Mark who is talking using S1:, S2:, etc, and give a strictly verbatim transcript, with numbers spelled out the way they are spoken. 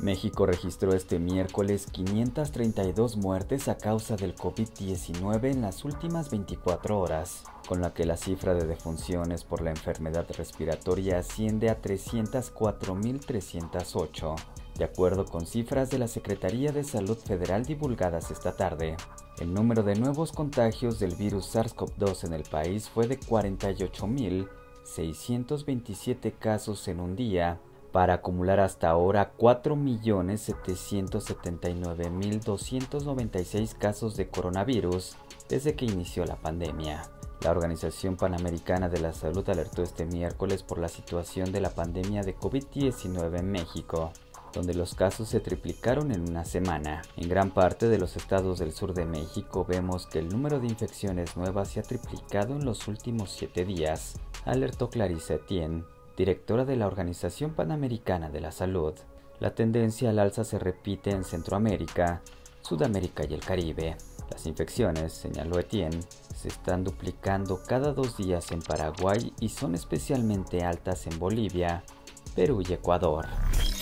S1: México registró este miércoles quinientas treinta y dos muertes a causa del COVID diecinueve en las últimas veinticuatro horas, con la que la cifra de defunciones por la enfermedad respiratoria asciende a trescientas cuatro mil trescientas ocho, de acuerdo con cifras de la Secretaría de Salud Federal divulgadas esta tarde. El número de nuevos contagios del virus SARS-CoV dos en el país fue de cuarenta y ocho mil seiscientos veintisiete casos en un día, para acumular hasta ahora cuatro millones setecientos setenta y nueve mil doscientos noventa y seis casos de coronavirus desde que inició la pandemia. La Organización Panamericana de la Salud alertó este miércoles por la situación de la pandemia de COVID diecinueve en México, donde los casos se triplicaron en una semana. En gran parte de los estados del sur de México vemos que el número de infecciones nuevas se ha triplicado en los últimos siete días, alertó Clarissa Etienne, directora de la Organización Panamericana de la Salud. La tendencia al alza se repite en Centroamérica, Sudamérica y el Caribe. Las infecciones, señaló Etienne, se están duplicando cada dos días en Paraguay y son especialmente altas en Bolivia, Perú y Ecuador.